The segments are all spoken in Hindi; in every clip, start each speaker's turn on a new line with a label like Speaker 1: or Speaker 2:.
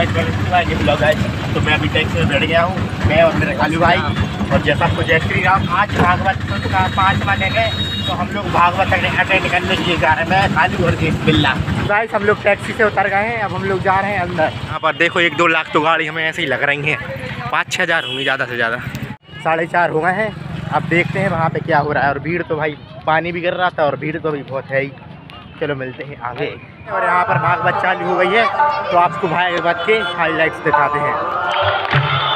Speaker 1: ये ब्लॉग है। तो मैं अभी टैक्सी में बैठ गया हूँ, मैं और मेरे कालू भाई। और जैसा आपको जय श्री राम, आज भागवत का 5वां दिन है, तो हम लोग भागवत अटेंड करने के लिए जा रहे हैं। मैं कालू और बिल्ला। गाइस हम लोग टैक्सी से उतर गए हैं, अब हम लोग जा रहे हैं अंदर। यहाँ पर देखो 1-2 लाख तो गाड़ी हमें ऐसे ही लग रही हैं। 5-6 हज़ार होंगी ज़्यादा से ज़्यादा। 4:30 हो गए हैं। अब देखते हैं वहाँ पे क्या हो रहा है। और भीड़ तो भाई, पानी भी गिर रहा था और भीड़ तो भी बहुत है ही। चलो मिलते हैं आगे। और यहाँ पर भागवत चालू हो गई है, तो आपको भागवत के हाईलाइट्स दिखाते हैं।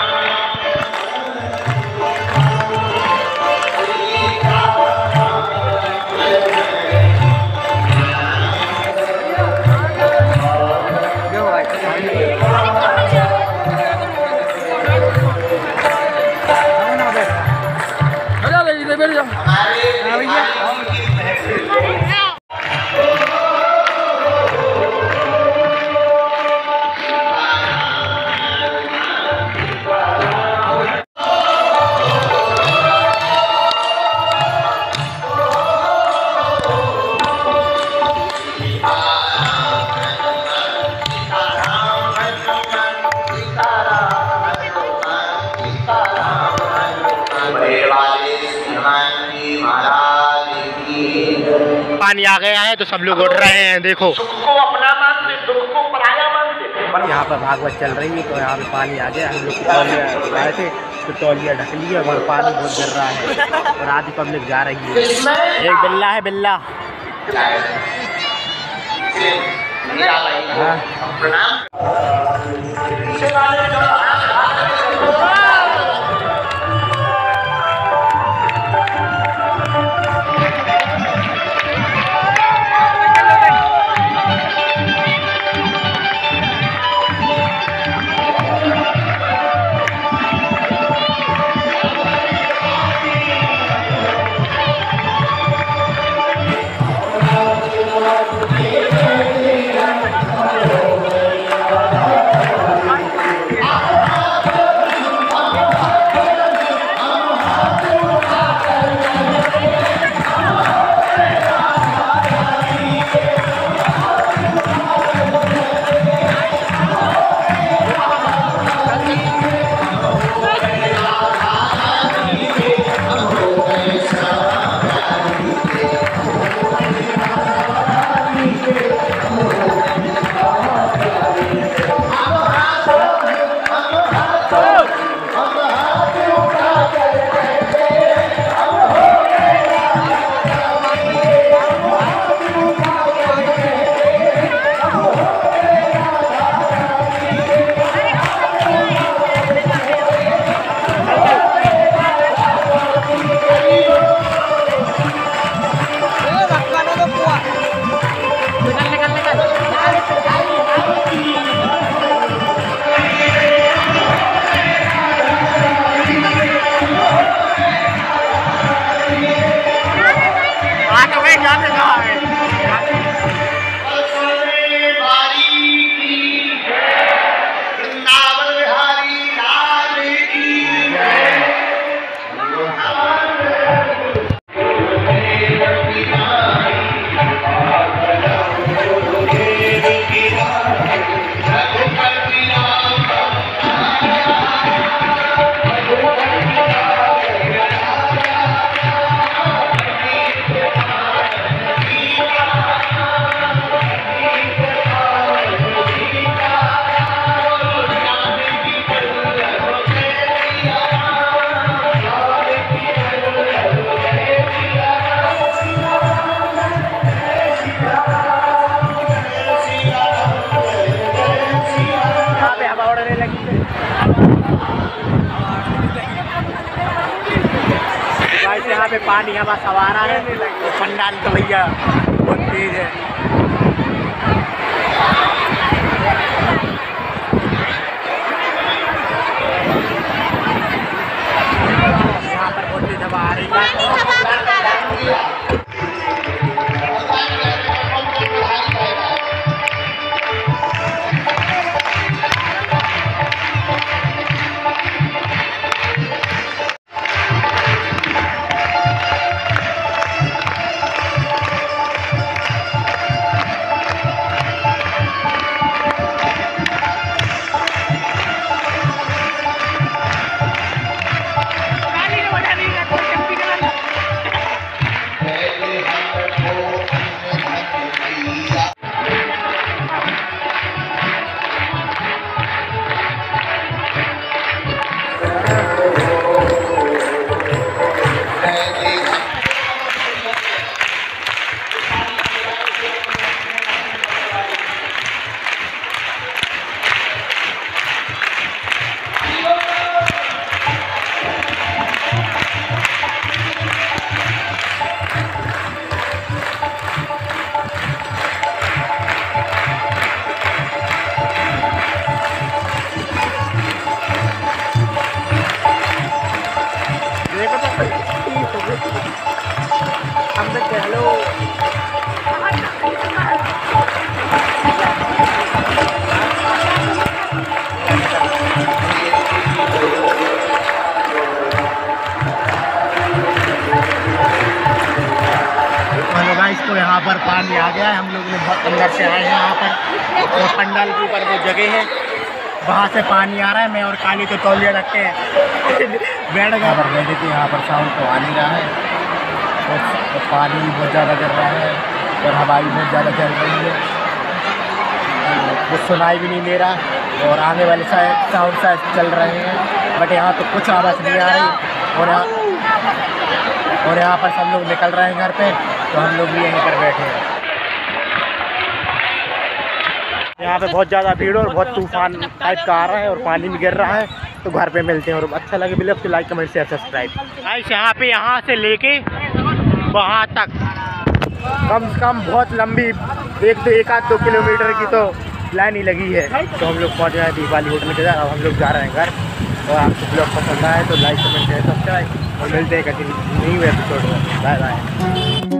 Speaker 1: पानी आ गया है तो सब लोग उठ रहे हैं। देखो, सुख को अपना मानते, दुख को पराया मानते। यहाँ पर भागवत चल रही है, तो यहाँ पे पानी आ गया। हम लोग तौलिया आए थे तो तौलिया ढक लिया और पानी बहुत गिर रहा है और आधी पब्लिक जा रही है। एक बिल्ला है, बिल्ला। यहाँ पे पानी हवा सवारा है, पंडाल तो भैया बहुत तेज है। यहाँ पर बहुत तेज हवा आ रही है। ऊपर पानी आ गया है। हम लोग ने बहुत अंदर से आए हैं यहाँ पर और पंडाल के ऊपर वो जगह है, वहाँ से पानी आ रहा है। मैं और काली तो तौलिया रखते हैं बैठ गए पर बैठे थे। यहाँ पर साउंड तो आ नहीं रहा है और पानी भी बहुत ज़्यादा गिर रहा है और हवा भी बहुत ज़्यादा चल रही है, कुछ सुनाई भी नहीं दे रहा और आने वाले साउंड शायद चल रहे हैं बट यहाँ तो कुछ आवाज़ नहीं आ रही। और यहाँ पर सब लोग निकल रहे हैं घर पे, तो हम लोग भी यहीं पर बैठे हैं। यहाँ पे बहुत ज़्यादा भीड़ और बहुत तूफान टाइप का आ रहा है और पानी भी गिर रहा है, तो घर पे मिलते हैं। और अच्छा लगे बिल्कुल तो like comment share subscribe. Guys यहाँ पे यहाँ से लेके वहाँ तक कम से कम बहुत लंबी 1-2 किलोमीटर की तो लाइन ही लगी है। तो हम लोग पहुँच गए दीपाली होटल के अंदर। अब हम लोग जा रहे हैं घर और आपको ब्लॉग पसंद आए तो लाइक कमेंट शेयर सब्सक्राइब और मिलते हैं कभी न्यू एपिसोड में। Bye bye.